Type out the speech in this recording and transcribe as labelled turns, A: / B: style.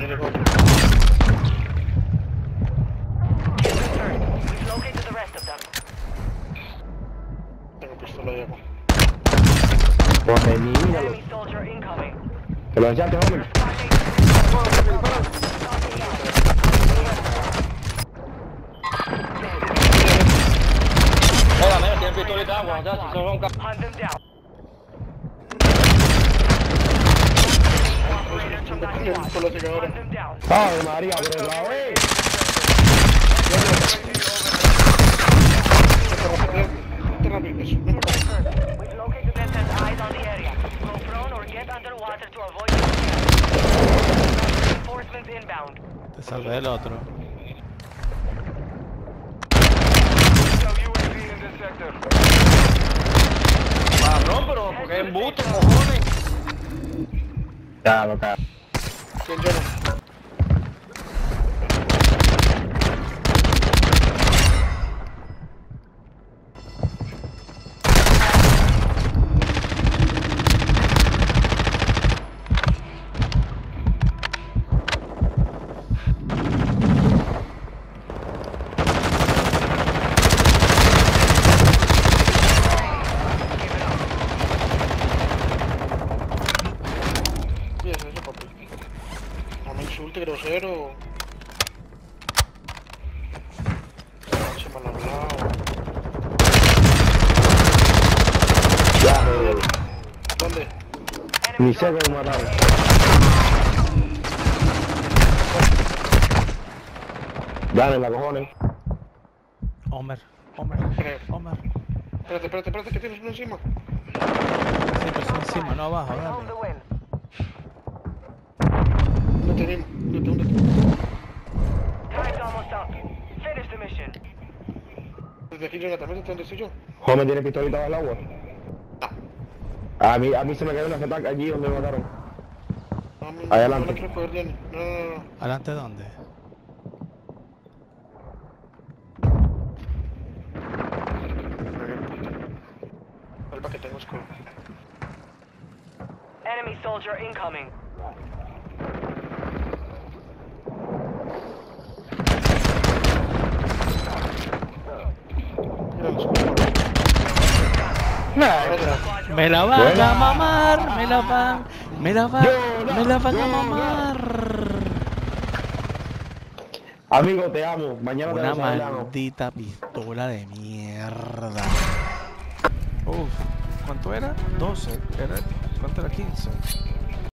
A: Tengo pistola de agua.
B: Pues míralo. ¿Te lo echaste, hombre?
C: Hola, mira, tiene pistolita de agua, muchachos, son un
B: ¡Ay, María, pero otra vez!
D: Te salvé el otro.
C: Cabrón, pero porque es embuste, cojones.
B: Ya, lo cago.
A: ¿Quién llena? ¿Qué es eso, papi? No me insulte, grosero. Se mal hablado.
B: Ya,
A: ¿Dónde?
B: ni sé cómo matar. Dale, la cojones.
D: Homer.
A: Espérate, que tienes uno encima.
D: Siempre son encima, no abajo, dale.
A: ¿Dónde? Desde aquí llega también, ¿dónde estoy yo?
B: Homer tiene pistolita bajo el agua. A mí se me quedó una fetaca allí donde me mataron. Adelante.
A: No la quiero coger, Jenny. No.
D: ¿Adelante dónde?
A: Alba que tengo escudo.
E: Enemy soldier incoming.
A: Mira el escudo.
D: Me la van a mamar, me la van a mamar.
B: Amigo, te amo. Mañana te
D: Una
B: desayunamos.
D: maldita pistola de mierda. Uf, ¿cuánto era? 12. ¿Cuánto era? 15.